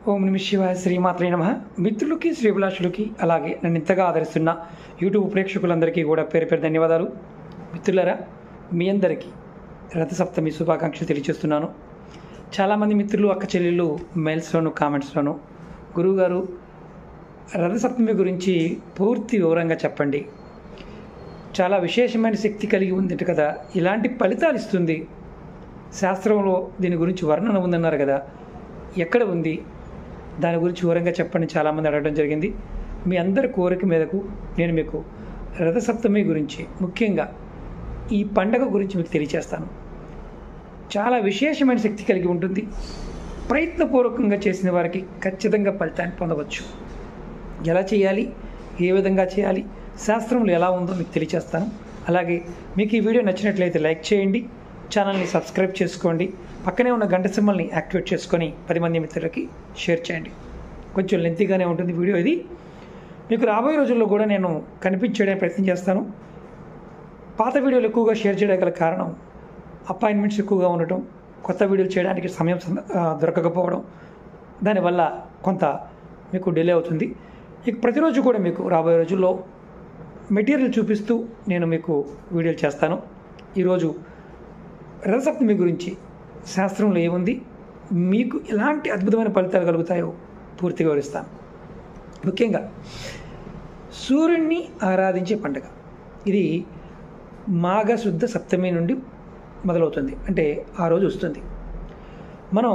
ఓం నమ శివాయ శ్రీమాత్రే నమః. మిత్రులకి శ్రీభిలాషులకి అలాగే నన్ను ఇంతగా ఆదరిస్తున్న యూట్యూబ్ ప్రేక్షకులందరికీ కూడా పేరు పేరు ధన్యవాదాలు. మిత్రులారా, మీ అందరికీ రథసప్తమి శుభాకాంక్షలు తెలియజేస్తున్నాను. చాలామంది మిత్రులు అక్క చెల్లెళ్ళు మెయిల్స్లోను కామెంట్స్లోను గురువుగారు రథసప్తమి గురించి పూర్తి వివరంగా చెప్పండి, చాలా విశేషమైన శక్తి కలిగి ఉంది కదా, ఇలాంటి ఫలితాలు ఇస్తుంది, శాస్త్రంలో దీని గురించి వర్ణన ఉందన్నారు కదా, ఎక్కడ ఉంది, దాని గురించి వివరంగా చెప్పండి చాలామంది అడగడం జరిగింది. మీ అందరి కోరిక మీదకు నేను మీకు రథసప్తమి గురించి, ముఖ్యంగా ఈ పండగ గురించి మీకు తెలియజేస్తాను. చాలా విశేషమైన శక్తి కలిగి ఉంటుంది. ప్రయత్నపూర్వకంగా చేసిన వారికి ఖచ్చితంగా ఫలితాన్ని పొందవచ్చు. ఎలా చేయాలి, ఏ విధంగా చేయాలి, శాస్త్రంలో ఎలా ఉందో మీకు తెలియజేస్తాను. అలాగే మీకు ఈ వీడియో నచ్చినట్లయితే లైక్ చేయండి, ఛానల్ని సబ్స్క్రైబ్ చేసుకోండి, పక్కనే ఉన్న గంట సింబల్ని యాక్టివేట్ చేసుకొని 10 మంది మిత్రులకి షేర్ చేయండి. కొంచెం లెంతీగానే ఉంటుంది వీడియో ఇది. మీకు రాబోయే రోజుల్లో కూడా నేను కనిపించడానికి ప్రయత్నం చేస్తాను. పాత వీడియోలు ఎక్కువగా షేర్ చేయడానికి గల కారణం అపాయింట్మెంట్స్ ఎక్కువగా ఉండటం, కొత్త వీడియోలు చేయడానికి సమయం దొరకకపోవడం, దానివల్ల కొంత మీకు డిలే అవుతుంది. ఇక ప్రతిరోజు కూడా మీకు రాబోయే రోజుల్లో మెటీరియల్ చూపిస్తూ నేను మీకు వీడియోలు చేస్తాను. ఈరోజు రథసప్తమి గురించి శాస్త్రంలో ఏముంది, మీకు ఎలాంటి అద్భుతమైన ఫలితాలు కలుగుతాయో పూర్తిగా వివరిస్తాను. ముఖ్యంగా సూర్యుడిని ఆరాధించే పండుగ ఇది మాఘశుద్ధ సప్తమి నుండి మొదలవుతుంది, అంటే ఆ రోజు వస్తుంది. మనం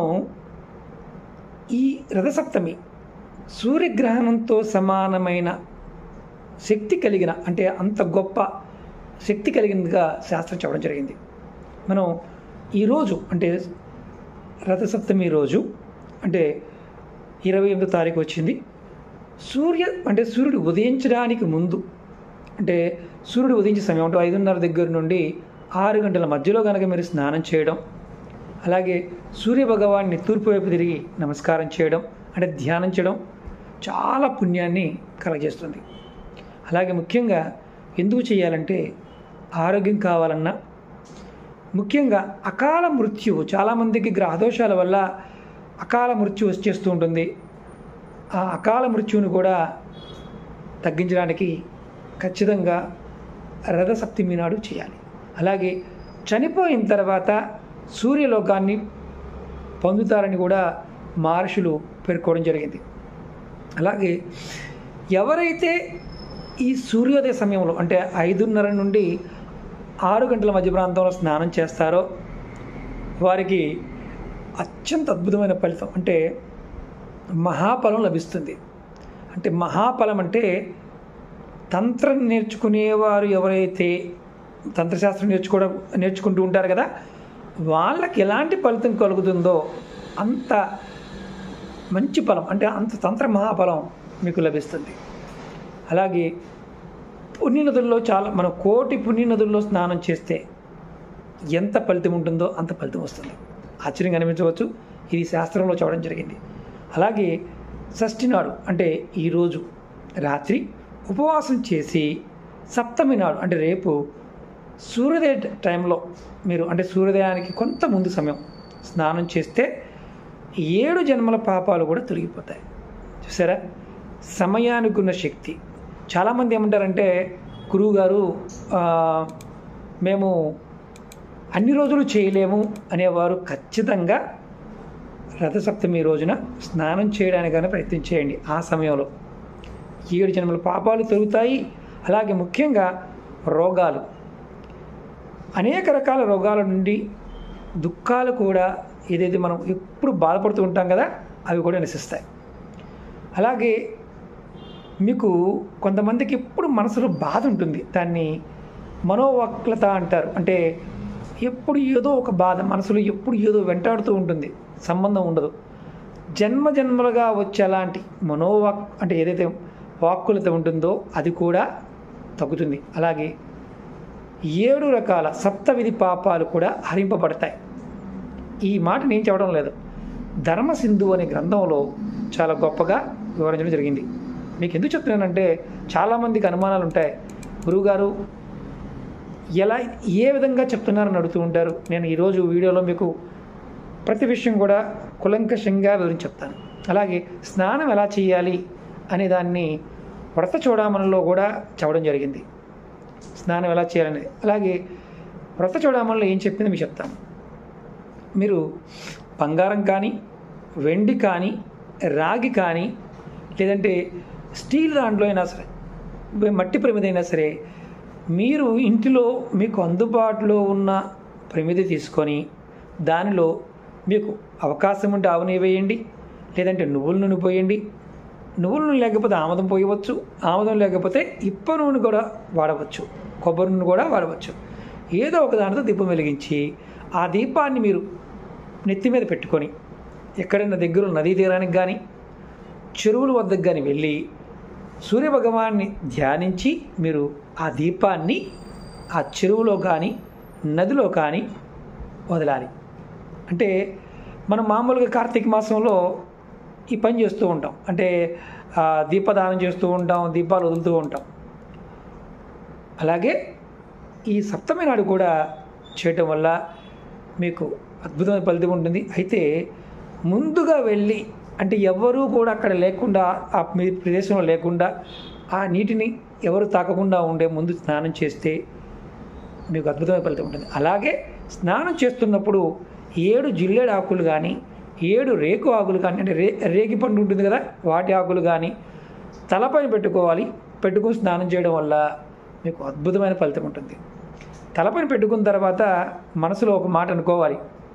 ఈ రథసప్తమి సూర్యగ్రహణంతో సమానమైన శక్తి కలిగిన, అంటే అంత గొప్ప శక్తి కలిగినదిగా శాస్త్రం చెప్పడం జరిగింది. మనం ఈరోజు అంటే రథసప్తమి రోజు అంటే 28వ తారీఖు వచ్చింది. సూర్యుడు ఉదయించడానికి ముందు, అంటే సూర్యుడు ఉదయించే సమయం అంటే 5:30 దగ్గర నుండి 6 గంటల మధ్యలో కనుక మీరు స్నానం చేయడం, అలాగే సూర్య భగవాన్ని తూర్పు వైపు తిరిగి నమస్కారం చేయడం, అంటే ధ్యానం చేయడం చాలా పుణ్యాన్ని కలగజేస్తుంది. అలాగే ముఖ్యంగా ఎందుకు చేయాలంటే ఆరోగ్యం కావాలన్నా, ముఖ్యంగా అకాల మృత్యువు, చాలామందికి గ్రహదోషాల వల్ల అకాల మృత్యు వచ్చేస్తూ ఉంటుంది. ఆ అకాల మృత్యువుని కూడా తగ్గించడానికి ఖచ్చితంగా రథసప్తమి నాడు చేయాలి. అలాగే చనిపోయిన తర్వాత సూర్యలోకాన్ని పొందుతారని కూడా మహర్షులు పేర్కోవడం జరిగింది. అలాగే ఎవరైతే ఈ సూర్యోదయ సమయంలో అంటే 5:30 నుండి 6 గంటల మధ్య ప్రాంతంలో స్నానం చేస్తారో వారికి అత్యంత అద్భుతమైన ఫలితం, అంటే మహాఫలం లభిస్తుంది. అంటే మహాఫలం అంటే తంత్రం నేర్చుకునేవారు ఎవరైతే తంత్రశాస్త్రం నేర్చుకుంటూ ఉంటారు కదా, వాళ్ళకి ఎలాంటి ఫలితం కలుగుతుందో అంత మంచి ఫలం, అంటే అంత తంత్ర మహాఫలం మీకు లభిస్తుంది. అలాగే పుణ్యనదుల్లో మనం 1,000,000 పుణ్యనదుల్లో స్నానం చేస్తే ఎంత ఫలితం ఉంటుందో అంత ఫలితం వస్తుంది. ఆశ్చర్యంగా అనిపించవచ్చు, ఇది శాస్త్రంలో చెప్పడం జరిగింది. అలాగే షష్ఠి నాడు అంటే ఈరోజు రాత్రి ఉపవాసం చేసి సప్తమి నాడు అంటే రేపు సూర్యోదయ టైంలో మీరు, అంటే సూర్యోదయానికి కొంత ముందు సమయం స్నానం చేస్తే 7 జన్మల పాపాలు కూడా తొలగిపోతాయి. చూసారా, సమయానికి ఉన్న శక్తి. చాలామంది ఏమంటారంటే, గురువుగారు మేము అన్ని రోజులు చేయలేము అనేవారు ఖచ్చితంగా రథసప్తమి రోజున స్నానం చేయడానికైనా ప్రయత్నం చేయండి. ఆ సమయంలో 7 జన్మల పాపాలు తొలుగుతాయి. అలాగే ముఖ్యంగా రోగాలు, అనేక రకాల రోగాల నుండి దుఃఖాలు కూడా, ఏదైతే మనం ఎప్పుడు బాధపడుతూ ఉంటాం కదా, అవి కూడా నశిస్తాయి. అలాగే మీకు కొంతమందికి ఎప్పుడు మనసులో బాధ ఉంటుంది, దాన్ని మనోవక్లత అంటారు. అంటే ఎప్పుడు ఏదో ఒక బాధ మనసులో ఎప్పుడు ఏదో వెంటాడుతూ ఉంటుంది, సంబంధం ఉండదు. జన్మలుగా వచ్చే అలాంటి అంటే ఏదైతే వాక్కులత ఉంటుందో అది కూడా తగ్గుతుంది. అలాగే 7 రకాల సప్తవిధి పాపాలు కూడా హరింపబడతాయి. ఈ మాట నేను చెప్పడం లేదు, ధర్మసింధు అనే గ్రంథంలో చాలా గొప్పగా వివరించడం జరిగింది. మీకు ఎందుకు చెప్తున్నానంటే, చాలామందికి అనుమానాలు ఉంటాయి, గురువుగారు ఏ విధంగా చెప్తున్నారని అడుగుతూ ఉంటారు. నేను ఈరోజు వీడియోలో మీకు ప్రతి విషయం కూడా కులంకషంగా వివరించి చెప్తాను. అలాగే స్నానం ఎలా చేయాలి అనే దాన్ని వ్రత చూడామణిలో కూడా చెప్పడం జరిగింది. స్నానం ఎలా చేయాలనేది. అలాగే వ్రత చూడామణిలో ఏం చెప్పింది మీకు చెప్తాను. మీరు బంగారం కానీ, వెండి కానీ, రాగి కానీ, లేదంటే స్టీల్ దాంట్లో అయినా సరే, మట్టి ప్రమిద అయినా సరే, మీరు ఇంటిలో మీకు అందుబాటులో ఉన్న ప్రమిది తీసుకొని దానిలో మీకు అవకాశం ఉంటే ఆవు నెయ్యి వేయండి, లేదంటే నువ్వుల నూనె పోయండి. నువ్వుల నూనె లేకపోతే ఆముదం పోయవచ్చు, ఆముదం లేకపోతే ఇప్ప నూనె కూడా వాడవచ్చు, కొబ్బరి నూనె కూడా వాడవచ్చు. ఏదో ఒక దానితో దీపం వెలిగించి ఆ దీపాన్ని మీరు నెత్తి మీద పెట్టుకొని ఎక్కడైనా దగ్గర నదీ తీరానికి కానీ, చెరువుల వద్దకు కానీ వెళ్ళి సూర్యభగవాన్ని ధ్యానించి మీరు ఆ దీపాన్ని ఆ చెరువులో కానీ నదిలో కానీ వదలాలి. అంటే మనం మామూలుగా కార్తీక మాసంలో ఈ పని చేస్తూ ఉంటాం. అంటే దీపదానం చేస్తూ ఉంటాం, దీపాలు వదులుతూ ఉంటాం. అలాగే ఈ సప్తమి నాడు కూడా చేయటం వల్ల మీకు అద్భుతమైన ఫలితం ఉంటుంది. అయితే ముందుగా వెళ్ళి, అంటే ఎవరూ కూడా అక్కడ లేకుండా, ఆ మీ ప్రదేశంలో లేకుండా, ఆ నీటిని ఎవరు తాకకుండా ఉండే ముందు స్నానం చేస్తే మీకు అద్భుతమైన ఫలితం ఉంటుంది. అలాగే స్నానం చేస్తున్నప్పుడు 7 జిల్లేడు ఆకులు కానీ, 7 రేకు ఆకులు కానీ, అంటే రేగి పండు ఉంటుంది కదా, వాటి ఆకులు కానీ తలపైన పెట్టుకొని స్నానం చేయడం వల్ల మీకు అద్భుతమైన ఫలితం ఉంటుంది. తలపైన పెట్టుకున్న తర్వాత మనసులో ఒక మాట అనుకోవాలి.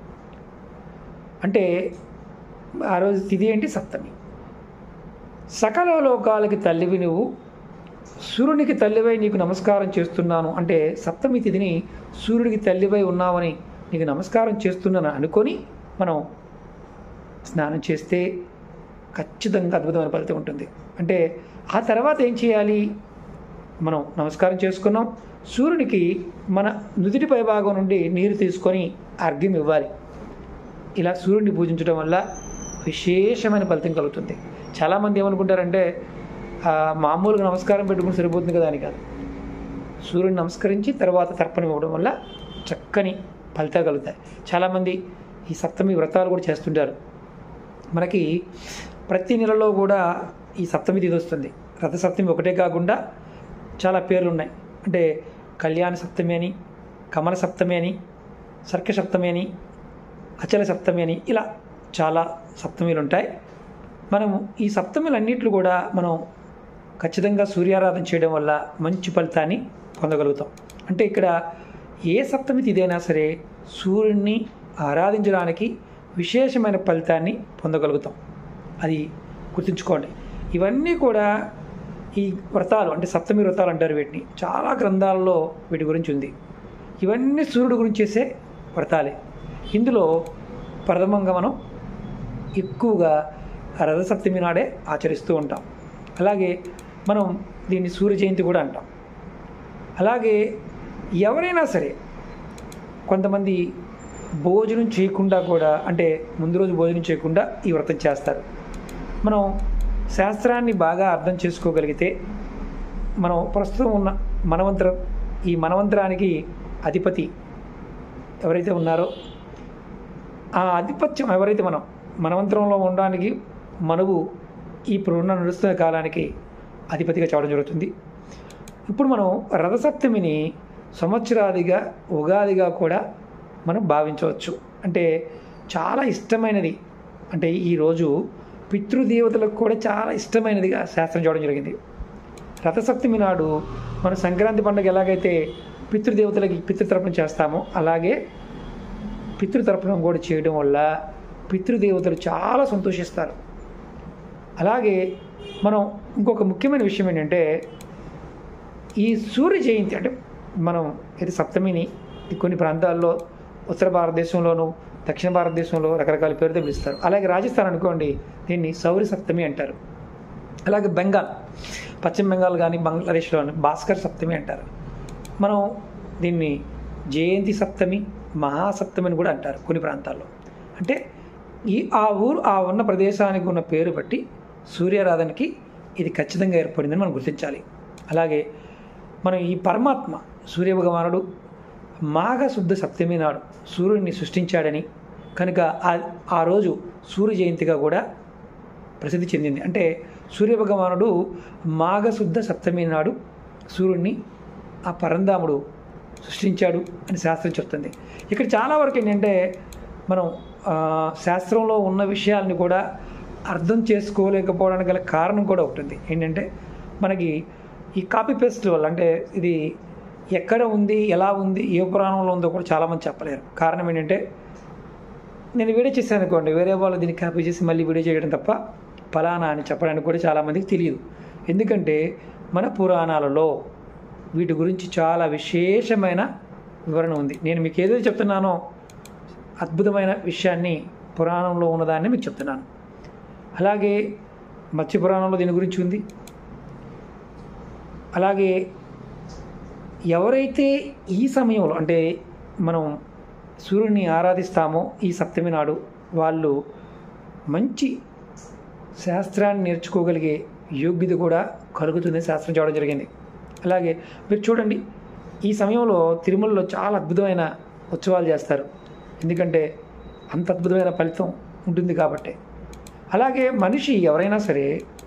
అంటే ఆ రోజు తిథి ఏంటి? సప్తమి. సకల లోకాలకి తల్లివి నువ్వు, సూర్యునికి తల్లివై నీకు నమస్కారం చేస్తున్నాను. అంటే సప్తమి తిథిని సూర్యుడికి తల్లివై ఉన్నావని నీకు నమస్కారం చేస్తున్నాను అనుకొని మనం స్నానం చేస్తే ఖచ్చితంగా అద్భుతమైన ఫలితం ఉంటుంది. అంటే ఆ తర్వాత ఏం చేయాలి? మనం నమస్కారం చేసుకున్నాం, సూర్యునికి మన నుదిటి పై భాగం నుండి నీరు తీసుకొని అర్ఘ్యం ఇవ్వాలి. ఇలా సూర్యుడిని పూజించడం వల్ల విశేషమైన ఫలితం కలుగుతుంది. చాలామంది ఏమనుకుంటారంటే మామూలుగా నమస్కారం పెట్టుకుని సరిపోతుంది కదా అని కాదు. సూర్యుడిని నమస్కరించి తర్వాత తర్పణం ఇవ్వడం వల్ల చక్కని ఫలితాలు కలుగుతాయి. చాలామంది ఈ సప్తమి వ్రతాలు కూడా చేస్తుంటారు. మనకి ప్రతి నెలలో కూడా ఈ సప్తమి తిథి వస్తుంది. రథసప్తమి ఒకటే కాకుండా చాలా పేర్లు ఉన్నాయి. అంటే కళ్యాణ సప్తమి అని, కమల సప్తమి అని, సర్క సప్తమి అని, అచల సప్తమి అని, ఇలా చాలా సప్తమిలు ఉంటాయి. మనము ఈ సప్తమిలన్నింటిలో కూడా మనం ఖచ్చితంగా సూర్యారాధన చేయడం వల్ల మంచి ఫలితాన్ని పొందగలుగుతాం. అంటే ఇక్కడ ఏ సప్తమి తిథి అయినా సరే సూర్యుడిని ఆరాధించడానికి విశేషమైన ఫలితాన్ని పొందగలుగుతాం. అది గుర్తుంచుకోండి. ఇవన్నీ కూడా ఈ వ్రతాలు, అంటే సప్తమి వ్రతాలు అంటారు వీటిని, చాలా గ్రంథాలలో వీటి గురించి ఉంది. ఇవన్నీ సూర్యుడి గురించి చేసే వ్రతాలే. ఇందులో ప్రథమంగా మనం ఎక్కువగా రథసప్తమి నాడే ఆచరిస్తూ ఉంటాం. అలాగే మనం దీన్ని సూర్య జయంతి కూడా అంటాం. అలాగే ఎవరైనా సరే కొంతమంది భోజనం చేయకుండా కూడా, అంటే ముందు రోజు భోజనం చేయకుండా ఈ వ్రతం చేస్తారు. మనం శాస్త్రాన్ని బాగా అర్థం చేసుకోగలిగితే మనం ప్రస్తుతం ఉన్న మనవంతరం, ఈ మనవంతరానికి అధిపతి ఎవరైతే ఉన్నారో ఆ ఆధిపత్యం ఎవరైతే మనవంతరంలో ఉండడానికి మనవు ఇప్పుడున్న నడుస్తున్న కాలానికి అధిపతిగా చెప్పడం జరుగుతుంది. ఇప్పుడు మనం రథసప్తమిని సంవత్సరాదిగా, ఉగాదిగా కూడా మనం భావించవచ్చు. అంటే చాలా ఇష్టమైనది. అంటే ఈరోజు పితృదేవతలకు కూడా చాలా ఇష్టమైనదిగా శాస్త్రం చూడడం జరిగింది. రథసప్తమి నాడు మన సంక్రాంతి పండుగ ఎలాగైతే పితృదేవతలకి పితృతర్పణం చేస్తామో అలాగే పితృతర్పణం కూడా చేయడం వల్ల పితృదేవతలు చాలా సంతోషిస్తారు. అలాగే మనం ఇంకొక ముఖ్యమైన విషయం ఏంటంటే ఈ సూర్య జయంతి, అంటే మనం ఇది సప్తమిని కొన్ని ప్రాంతాల్లో ఉత్తర భారతదేశంలోనూ దక్షిణ భారతదేశంలో రకరకాల పేరుతో పిలుస్తారు. అలాగే రాజస్థాన్ అనుకోండి, దీన్ని సౌరి సప్తమి అంటారు. అలాగే బెంగాల్, పశ్చిమ బెంగాల్ కానీ బంగ్లాదేశ్లో భాస్కర్ సప్తమి అంటారు. మనం దీన్ని జయంతి సప్తమి, మహాసప్తమి అని కూడా అంటారు కొన్ని ప్రాంతాల్లో. అంటే ఆ ఉన్న ప్రదేశానికి ఉన్న పేరు బట్టి సూర్యారాధనకి ఇది ఖచ్చితంగా ఏర్పడిందని మనం గుర్తించాలి. అలాగే మనం ఈ పరమాత్మ సూర్యభగవానుడు మాఘ శుద్ధ సప్తమి నాడు సూర్యుడిని సృష్టించాడని కనుక ఆ రోజు సూర్య జయంతిగా కూడా ప్రసిద్ధి చెందింది. అంటే సూర్యభగవానుడు మాఘశుద్ధ సప్తమి నాడు సూర్యుడిని ఆ పరంధాముడు సృష్టించాడు అని శాస్త్రం చెప్తుంది. ఇక్కడ చాలా వరకు ఏంటంటే మనం శాస్త్రంలో ఉన్న విషయాల్ని కూడా అర్థం చేసుకోలేకపోవడానికి గల కారణం కూడా ఉంటుంది. ఏంటంటే మనకి ఈ కాపీ పేస్ట్ వల్ల, అంటే ఇది ఎక్కడ ఉంది, ఎలా ఉంది, ఏ పురాణంలో ఉందో కూడా చాలామంది చెప్పలేరు. కారణం ఏంటంటే నేను వీడియో చేశాను అనుకోండి, వేరే వాళ్ళు దీన్ని కాపీ చేసి మళ్ళీ వీడియో చేయడం తప్ప ఫలానా అని చెప్పడానికి కూడా చాలామందికి తెలియదు. ఎందుకంటే మన పురాణాలలో వీటి గురించి చాలా విశేషమైన వివరణ ఉంది. నేను మీకు ఏదైతే చెప్తున్నానో అద్భుతమైన విషయాన్ని పురాణంలో ఉన్నదాన్ని మీకు చెప్తున్నాను. అలాగే మత్స్య పురాణంలో దీని గురించి ఉంది. అలాగే ఎవరైతే ఈ సమయంలో అంటే మనం సూర్యుడిని ఆరాధిస్తామో ఈ సప్తమి నాడు వాళ్ళు మంచి శాస్త్రాన్ని నేర్చుకోగలిగే యోగ్యత కూడా కలుగుతుందని శాస్త్రం చెప్పడం జరిగింది. అలాగే మీరు చూడండి, ఈ సమయంలో తిరుమలలో చాలా అద్భుతమైన ఉత్సవాలు చేస్తారు. ఎందుకంటే అంత అద్భుతమైన ఫలితం ఉంటుంది కాబట్టి. అలాగే మనిషి ఎవరైనా సరే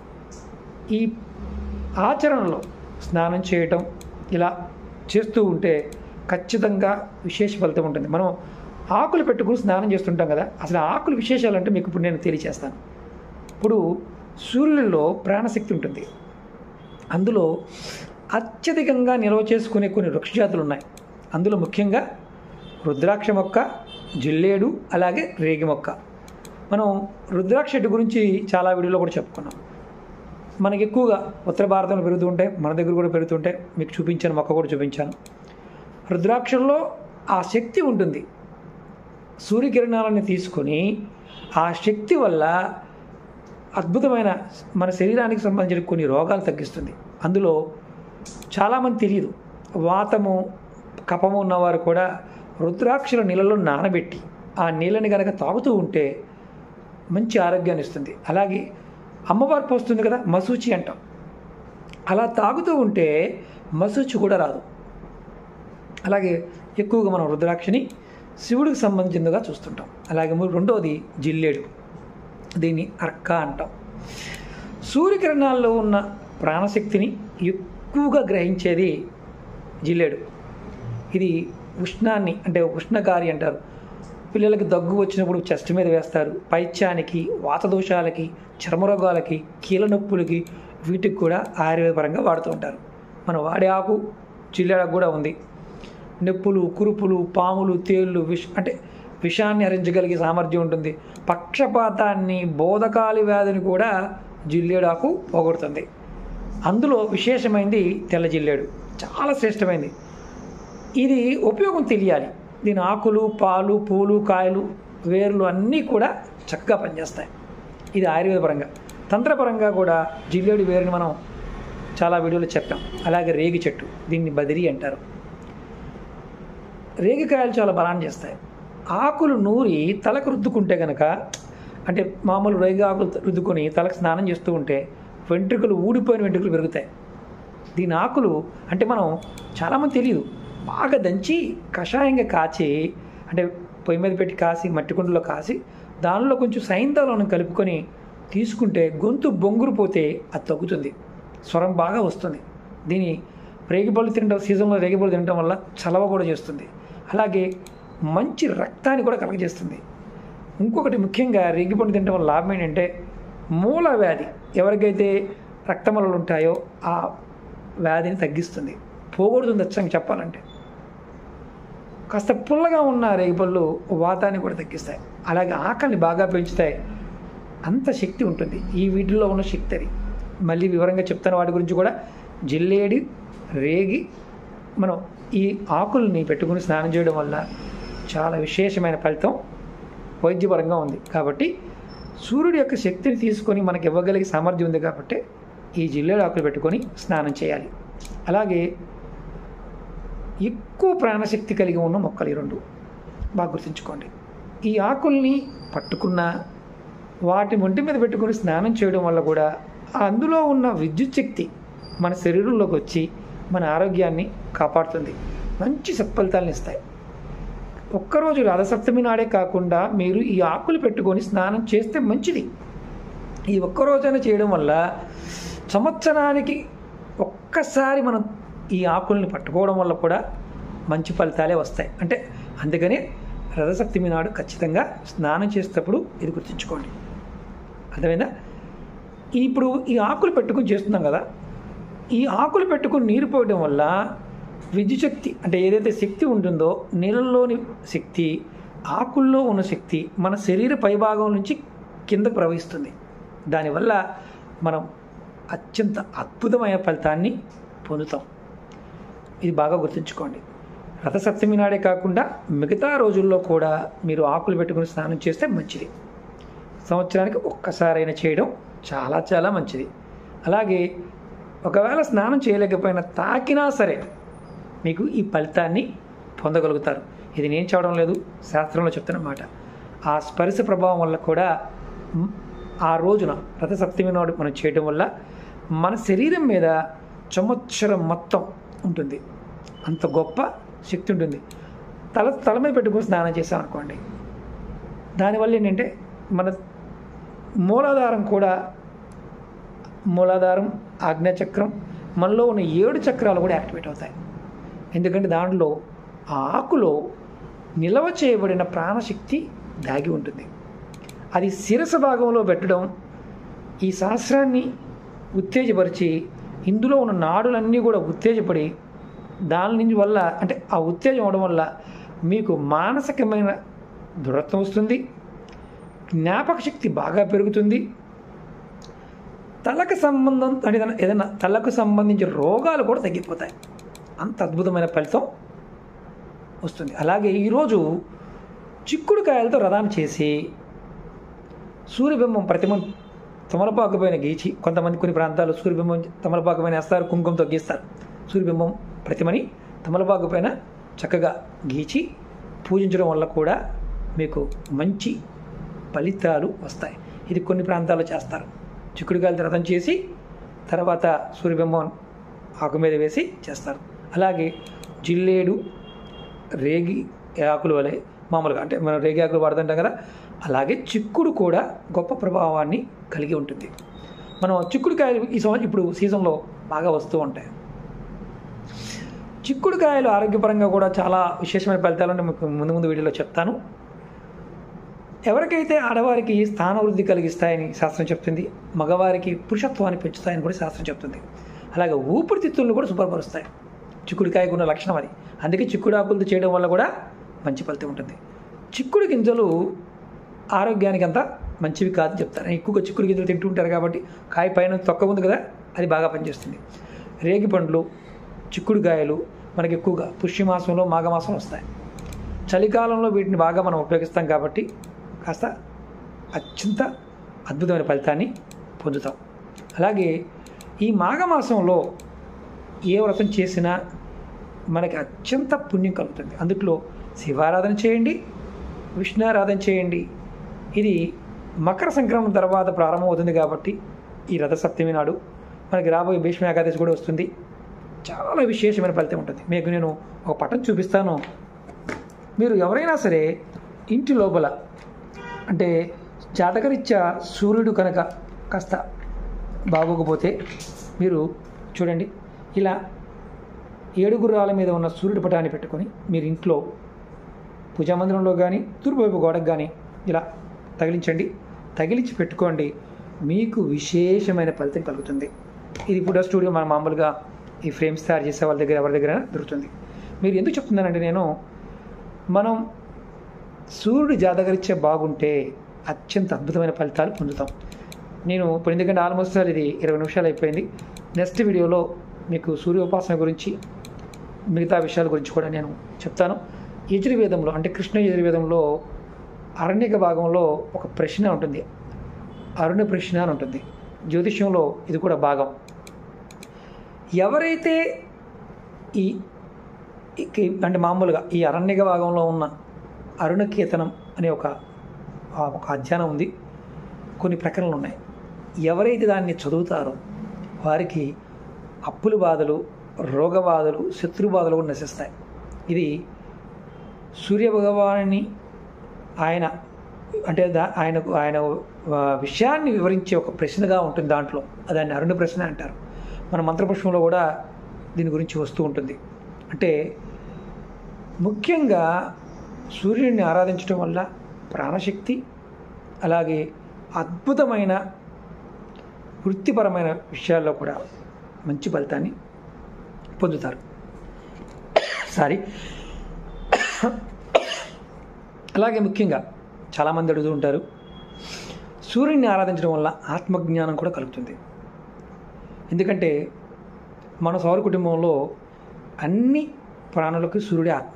ఈ ఆచరణలో స్నానం చేయటం ఇలా చేస్తూ ఉంటే ఖచ్చితంగా విశేష ఫలితం ఉంటుంది. మనం ఆకులు పెట్టుకుని స్నానం చేస్తుంటాం కదా, అసలు ఆకులు విశేషాలంటే మీకు ఇప్పుడు నేను తెలియచేస్తాను. ఇప్పుడు సూర్యుడిలో ప్రాణశక్తి ఉంటుంది. అందులో అత్యధికంగా నిల్వ చేసుకునే కొన్ని వృక్షజాతులు ఉన్నాయి. అందులో ముఖ్యంగా రుద్రాక్ష మొక్క, జిల్లేడు, అలాగే రేగి మొక్క. మనం రుద్రాక్ష చెట్టు గురించి చాలా వీడియోలో కూడా చెప్పుకున్నాం. మనకి ఎక్కువగా ఉత్తర భారతంలో పెరుగుతూ ఉంటాయి, మన దగ్గర కూడా పెరుగుతుంటాయి. మీకు చూపించాను, మొక్క కూడా చూపించాను. రుద్రాక్షల్లో ఆ శక్తి ఉంటుంది. సూర్యకిరణాలని తీసుకొని ఆ శక్తి వల్ల అద్భుతమైన మన శరీరానికి సంబంధించిన కొన్ని రోగాలు తగ్గిస్తుంది. అందులో చాలామంది తెలియదు. వాతము, కఫము ఉన్నవారు కూడా రుద్రాక్షల నీళ్ళలో నానబెట్టి ఆ నీళ్ళని కనుక తాగుతూ ఉంటే మంచి ఆరోగ్యాన్ని ఇస్తుంది. అలాగే అమ్మవారు పోస్తుంది కదా మసూచి అంటాం, అలా తాగుతూ ఉంటే మసూచి కూడా రాదు. అలాగే ఎక్కువగా మనం రుద్రాక్షని శివుడికి సంబంధించిందిగా చూస్తుంటాం. అలాగే రెండవది జిల్లేడు, దీన్ని అర్క అంటాం. సూర్యకిరణాల్లో ఉన్న ప్రాణశక్తిని ఎక్కువగా గ్రహించేది జిల్లేడు. ఇది ఉష్ణాన్ని, అంటే ఉష్ణకారి అంటారు. పిల్లలకి దగ్గు వచ్చినప్పుడు చెస్ట్ మీద వేస్తారు. పైత్యానికి, వాతదోషాలకి, చర్మరోగాలకి, కీళ్ళ నొప్పులకి, వీటికి కూడా ఆయుర్వేద పరంగా వాడుతూ ఉంటారు. మనం వాడే ఆకు జిల్లేడాకు కూడా ఉంది. నొప్పులు, కురుపులు, పాములు, తేళ్ళు, అంటే విషాన్ని హరించగలిగే సామర్థ్యం ఉంటుంది. పక్షపాతాన్ని, బోధకాలి వ్యాధిని కూడా జిల్లేడాకు పోగొడుతుంది. అందులో విశేషమైనది తెల్ల జిల్లేడు, చాలా శ్రేష్టమైనది. ఇది ఉపయోగం తెలియాలి. దీని ఆకులు, పాలు, పూలు, కాయలు, వేర్లు అన్నీ కూడా చక్కగా పనిచేస్తాయి. ఇది ఆయుర్వేద పరంగా. తంత్రపరంగా కూడా జిల్లేడు వేరుని మనం చాలా వీడియోలో చెప్పాం. అలాగే రేగి చెట్టు, దీన్ని బదిరి అంటారు. రేగికాయలు చాలా బలాన్ని చేస్తాయి. ఆకులు నూరి తలకు రుద్దుకుంటే కనుక, అంటే మామూలు రేగి ఆకులు రుద్దుకొని తలకు స్నానం చేస్తూ ఉంటే వెంట్రుకలు, ఊడిపోయిన వెంట్రుకలు పెరుగుతాయి. దీని ఆకులు అంటే మనం చాలామంది తెలియదు, బాగా దంచి కషాయంగా కాచి, అంటే పొయ్యి మీద పెట్టి కాసి, మట్టి కుండలో కాసి, దానిలో కొంచెం సైంధవం కలుపుకొని తీసుకుంటే గొంతు బొంగురు పోతే అది తగ్గుతుంది, స్వరం బాగా వస్తుంది. దీని రేగిపళ్ళు తినడం, సీజన్లో రేగిపళ్ళు తినడం వల్ల చలవ కూడా చేస్తుంది. అలాగే మంచి రక్తాన్ని కూడా కలగజేస్తుంది. ఇంకొకటి ముఖ్యంగా రేగిపండు తినడం వల్ల లాభం ఏంటంటే మూల వ్యాధి, ఎవరికైతే రక్తమలలు ఉంటాయో ఆ వ్యాధిని తగ్గిస్తుంది, పోగొడుతుంది. అచ్చంగా చెప్పాలంటే కాస్త పుల్లగా ఉన్న రేగిపళ్ళు వాతాన్ని కూడా తగ్గిస్తాయి. అలాగే ఆకలిని బాగా పెంచుతాయి. అంత శక్తి ఉంటుంది ఈ వీటిల్లో ఉన్న శక్తి. అది మళ్ళీ వివరంగా చెప్తాను వాటి గురించి కూడా. జిల్లేడి, రేగి, మనం ఈ ఆకుల్ని పెట్టుకుని స్నానం చేయడం వల్ల చాలా విశేషమైన ఫలితం వైద్యపరంగా ఉంది. కాబట్టి సూర్యుడి యొక్క శక్తిని తీసుకొని మనకి ఇవ్వగలిగే సామర్థ్యం ఉంది కాబట్టి ఈ జిల్లేడు ఆకులు పెట్టుకొని స్నానం చేయాలి. అలాగే ఎక్కువ ప్రాణశక్తి కలిగి ఉన్న మొక్కలు ఈ రెండు బాగా గుర్తుంచుకోండి. ఈ ఆకుల్ని పట్టుకున్న వాటి ఒంటి మీద పెట్టుకుని స్నానం చేయడం వల్ల కూడా అందులో ఉన్న విద్యుత్ శక్తి మన శరీరంలోకి వచ్చి మన ఆరోగ్యాన్ని కాపాడుతుంది, మంచి సత్ఫలితాలను ఇస్తాయి. ఒక్కరోజు రథసప్తమి నాడే కాకుండా మీరు ఈ ఆకులు పెట్టుకొని స్నానం చేస్తే మంచిది. ఈ ఒక్కరోజైనా చేయడం వల్ల సంవత్సరానికి ఒక్కసారి మనం ఈ ఆకుల్ని పట్టుకోవడం వల్ల కూడా మంచి ఫలితాలే వస్తాయి. అంటే అందుకని రథసప్తమి నాడు ఖచ్చితంగా స్నానం చేసేటప్పుడు ఇది గుర్తుంచుకోండి. అర్థమైందా? ఇప్పుడు ఈ ఆకులు పెట్టుకుని చేస్తున్నాం కదా, ఈ ఆకులు పెట్టుకుని నీరు పోయడం వల్ల విద్యుత్ శక్తి అంటే ఏదైతే శక్తి ఉంటుందో నీళ్ళలోని శక్తి, ఆకుల్లో ఉన్న శక్తి మన శరీర పైభాగం నుంచి కిందకు ప్రవహిస్తుంది. దానివల్ల మనం అత్యంత అద్భుతమైన ఫలితాన్ని పొందుతాం. ఇది బాగా గుర్తుంచుకోండి. రథసప్తమి నాడే కాకుండా మిగతా రోజుల్లో కూడా మీరు ఆకులు పెట్టుకుని స్నానం చేస్తే మంచిది. సంవత్సరానికి ఒక్కసారైనా చేయడం చాలా చాలా మంచిది. అలాగే ఒకవేళ స్నానం చేయలేకపోయినా తాకినా సరే మీకు ఈ ఫలితాన్ని పొందగలుగుతారు. ఇది నేను చెప్పడం లేదు, శాస్త్రంలో చెప్తున్నమాట. ఆ స్పర్శ ప్రభావం వల్ల కూడా ఆ రోజున రథసప్తమి నాడు మనం చేయడం వల్ల మన శరీరం మీద సంవత్సరం మొత్తం ఉంటుంది. అంత గొప్ప శక్తి ఉంటుంది. తల మీద పెట్టుకుని స్నానం చేసామనుకోండి, దానివల్ల ఏంటంటే మన మూలాధారం ఆజ్ఞాచక్రం మనలో ఉన్న 7 చక్రాలు కూడా యాక్టివేట్ అవుతాయి. ఎందుకంటే దాంట్లో ఆ ఆకులో నిల్వ చేయబడిన ప్రాణశక్తి దాగి ఉంటుంది. అది శిరస భాగంలో పెట్టడం ఈ శాస్త్రాన్ని ఉత్తేజపరిచి ఇందులో ఉన్న నాడులన్నీ కూడా ఉత్తేజపడి దాని నుంచి వల్ల అంటే ఆ ఉత్తేజం అవడం వల్ల మీకు మానసికమైన దృఢత్వం వస్తుంది, జ్ఞాపక శక్తి బాగా పెరుగుతుంది, తలకు సంబంధం అంటే ఏదైనా తలకు సంబంధించిన రోగాలు కూడా తగ్గిపోతాయి. అంత అద్భుతమైన ఫలితం వస్తుంది. అలాగే ఈరోజు చిక్కుడుకాయలతో రథాన్ని చేసి సూర్యబింబం ప్రతిమ తమలపాకు పైన గీచి, కొంతమంది కొన్ని ప్రాంతాల్లో సూర్యబింబం తమలపాకు పైన వేస్తారు, కుంకుమతో గీస్తారు. సూర్యబింబం ప్రతిమని తమలపాకు పైన చక్కగా గీచి పూజించడం వల్ల కూడా మీకు మంచి ఫలితాలు వస్తాయి. ఇది కొన్ని ప్రాంతాల్లో చేస్తారు. చిక్కుడుకాయలతో రథం చేసి తర్వాత సూర్యబింబం ఆకు మీద వేసి చేస్తారు. అలాగే జిల్లేడు రేగి ఆకులు వలె మామూలుగా అంటే మనం రేగి ఆకులు వాడుతుంటాం కదా, అలాగే చిక్కుడు కూడా గొప్ప ప్రభావాన్ని కలిగి ఉంటుంది. మనం చిక్కుడుకాయలు ఇప్పుడు సీజన్లో బాగా వస్తూ ఉంటాయి. చిక్కుడుకాయలు ఆరోగ్యపరంగా కూడా చాలా విశేషమైన ఫలితాలను మీకు ముందు వీడియోలో చెప్తాను. ఎవరికైతే ఆడవారికి స్థానవృద్ధి కలిగిస్తాయని శాస్త్రం చెప్తుంది, మగవారికి పురుషత్వాన్ని పెంచుతాయని కూడా శాస్త్రం చెప్తుంది. అలాగే ఊపిరితిత్తులను కూడా శుభ్రపరుస్తాయి. చిక్కుడుకాయకు ఉన్న లక్షణం అది. అందుకే చిక్కుడు ఆకులతో చేయడం వల్ల కూడా మంచి ఫలితం ఉంటుంది. చిక్కుడు గింజలు ఆరోగ్యానికి అంతా మంచివి కాదని చెప్తారు. ఎక్కువగా చిక్కుడు గింజలు తింటూ ఉంటారు కాబట్టి కాయ పైన తొక్క ఉంది కదా, అది బాగా పనిచేస్తుంది. రేగి పండ్లు, చిక్కుడుకాయలు మనకి ఎక్కువగా పుష్యమాసంలో మాఘమాసంలో వస్తాయి. చలికాలంలో వీటిని బాగా మనం ఉపయోగిస్తాం కాబట్టి కాస్త అత్యంత అద్భుతమైన ఫలితాన్ని పొందుతాం. అలాగే ఈ మాఘమాసంలో ఏ వ్రతం చేసినా మనకి అత్యంత పుణ్యం కలుగుతుంది. అందుట్లో శివారాధన చేయండి, విష్ణురాధన చేయండి. ఇది మకర సంక్రమణ తర్వాత ప్రారంభమవుతుంది కాబట్టి ఈ రథసప్తమి నాడు మనకి రాబోయే భీష్మ ఏకాదశి కూడా వస్తుంది. చాలా విశేషమైన ఫలితం ఉంటుంది. మీకు నేను ఒక పటం చూపిస్తాను. మీరు ఎవరైనా సరే ఇంటి లోపల అంటే జాతకరీత్యా సూర్యుడు కనుక కాస్త బాగోకపోతే మీరు చూడండి, ఇలా 7 గుర్రాల మీద ఉన్న సూర్యుడి పటాన్ని పెట్టుకొని మీరు ఇంట్లో పూజామందిరంలో కానీ తూర్పువైపు గోడకు కానీ ఇలా తగిలించి పెట్టుకోండి. మీకు విశేషమైన ఫలితం కలుగుతుంది. ఇది ఫోటో స్టూడియో మన మామూలుగా ఈ ఫ్రేమ్స్ తయారు చేసే వాళ్ళ దగ్గర ఎవరి దగ్గర దొరుకుతుంది. మీరు ఎందుకు చెప్తున్నానంటే మనం సూర్యుడు జాతకరీత్యా బాగుంటే అత్యంత అద్భుతమైన ఫలితాలు పొందుతాం. నేను ఇప్పుడు ఎందుకంటే ఆల్మోస్ట్ ఇది 20 నిమిషాలు అయిపోయింది. నెక్స్ట్ వీడియోలో మీకు సూర్యోపాసన గురించి మిగతా విషయాల గురించి కూడా నేను చెప్తాను. యజుర్వేదంలో అంటే కృష్ణ యజుర్వేదంలో అరణ్యక భాగంలో ఒక ప్రశ్న ఉంటుంది, అరుణ ప్రశ్న అని ఉంటుంది. జ్యోతిష్యంలో ఇది కూడా భాగం. ఎవరైతే ఈ అంటే మామూలుగా ఈ అరణ్యక భాగంలో ఉన్న అరుణకేతనం అనే ఒక అధ్యయనం ఉంది, కొన్ని ప్రకరణలు ఉన్నాయి. ఎవరైతే దాన్ని చదువుతారో వారికి అప్పుల బాధలు, రోగ బాధలు, శత్రు బాధలు కూడా నశిస్తాయి. ఇది సూర్యభగవాన్ని ఆయన అంటే ఆయన విషయాన్ని వివరించే ఒక ప్రశ్నగా ఉంటుంది దాంట్లో. దాన్ని అరుణ ప్రశ్న అంటారు. మన మంత్రపుష్పంలో కూడా దీని గురించి వస్తూ ఉంటుంది. అంటే ముఖ్యంగా సూర్యుడిని ఆరాధించడం వల్ల ప్రాణశక్తి, అలాగే అద్భుతమైన వృత్తిపరమైన విషయాల్లో కూడా మంచి ఫలితాన్ని పొందుతారు. అలాగే ముఖ్యంగా చాలామంది అడుగుతూ ఉంటారు, సూర్యుడిని ఆరాధించడం వల్ల ఆత్మజ్ఞానం కూడా కలుగుతుంది. ఎందుకంటే మన సౌర కుటుంబంలో అన్ని ప్రాణులకు సూర్యుడే ఆత్మ.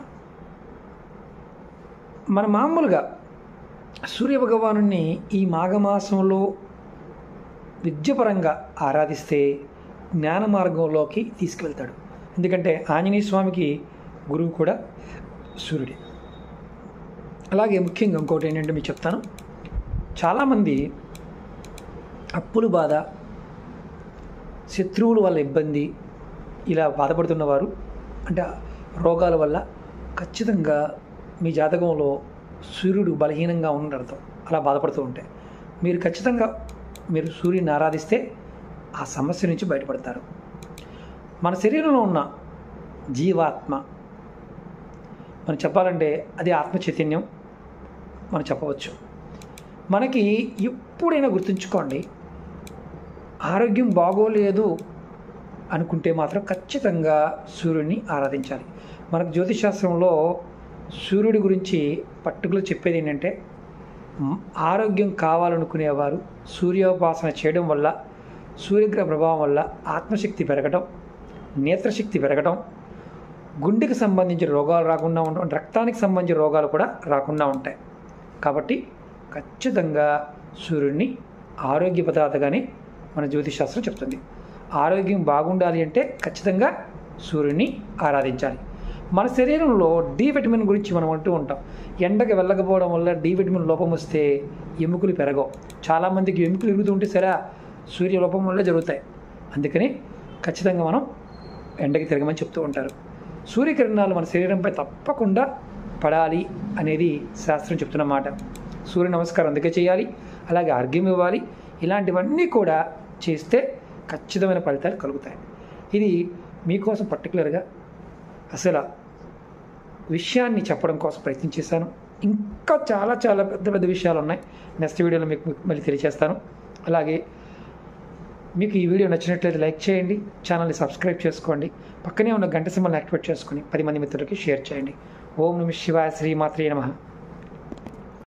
మన మామూలుగా సూర్య భగవానుని ఈ మాఘమాసంలో విద్యపరంగా ఆరాధిస్తే జ్ఞాన మార్గంలోకి తీసుకువెళ్తాడు. ఎందుకంటే ఆంజనేయ స్వామికి గురువు కూడా సూర్యుడే. అలాగే ముఖ్యంగా ఇంకోటి ఏంటంటే మీకు చెప్తాను, చాలామంది అప్పుల బాధ, శత్రువుల వల్ల ఇబ్బంది, ఇలా బాధపడుతున్నవారు, అంటే రోగాల వల్ల ఖచ్చితంగా మీ జాతకంలో సూర్యుడు బలహీనంగా ఉన్న అర్థం. అలా బాధపడుతూ ఉంటే మీరు సూర్యుని ఆరాధిస్తే ఆ సమస్య నుంచి బయటపడతారు. మన శరీరంలో ఉన్న జీవాత్మ, మనం చెప్పాలంటే అది ఆత్మ చైతన్యం మనం చెప్పవచ్చు. మనకి ఎప్పుడైనా గుర్తుంచుకోండి, ఆరోగ్యం బాగోలేదు అనుకుంటే మాత్రం ఖచ్చితంగా సూర్యుడిని ఆరాధించాలి. మనకు జ్యోతిషశాస్త్రంలో సూర్యుడి గురించి పర్టికులర్ చెప్పేది ఏంటంటే, ఆరోగ్యం కావాలనుకునేవారు సూర్యోపాసన చేయడం వల్ల, సూర్యగ్రహ ప్రభావం వల్ల ఆత్మశక్తి పెరగడం, నేత్రశక్తి పెరగడం, గుండెకి సంబంధించిన రోగాలు రాకుండా ఉండడం, రక్తానికి సంబంధించిన రోగాలు కూడా రాకుండా ఉంటాయి. కాబట్టి ఖచ్చితంగా సూర్యుడిని ఆరోగ్య పదార్థగానే మన జ్యోతిషశాస్త్రం చెప్తుంది. ఆరోగ్యం బాగుండాలి అంటే ఖచ్చితంగా సూర్యుడిని ఆరాధించాలి. మన శరీరంలో డి విటమిన్ గురించి మనం అంటూ ఉంటాం. ఎండకి వెళ్ళకపోవడం వల్ల డి విటమిన్ లోపం వస్తే ఎముకలు పెరగవు. చాలామందికి ఎముకలు ఎరుగుతుంటే సరే సూర్య లోపం వల్ల జరుగుతాయి. అందుకని ఖచ్చితంగా మనం ఎండకి తిరగమని చెప్తూ ఉంటారు. సూర్యకిరణాలు మన శరీరంపై తప్పకుండా పడాలి అనేది శాస్త్రం చెప్తున్నమాట. సూర్య నమస్కారం అందుకే చేయాలి, అలాగే అర్ఘ్యం ఇవ్వాలి. ఇలాంటివన్నీ కూడా చేస్తే ఖచ్చితమైన ఫలితాలు కలుగుతాయి. ఇది మీకోసం పర్టికులర్గా అసలు విషయాన్ని చెప్పడం కోసం ప్రయత్నం చేశాను. ఇంకా చాలా చాలా పెద్ద పెద్ద విషయాలు ఉన్నాయి. నెక్స్ట్ వీడియోలో మీకు మళ్ళీ తెలియజేస్తాను. అలాగే మీకు ఈ వీడియో నచ్చినట్లయితే లైక్ చేయండి, ఛానల్ని సబ్స్క్రైబ్ చేసుకోండి, పక్కనే ఉన్న గంట సింబల్ని యాక్టివేట్ చేసుకొని 10 మంది మిత్రులకి షేర్ చేయండి. ఓం నమః శివాయ, శ్రీమాత్రే నమః.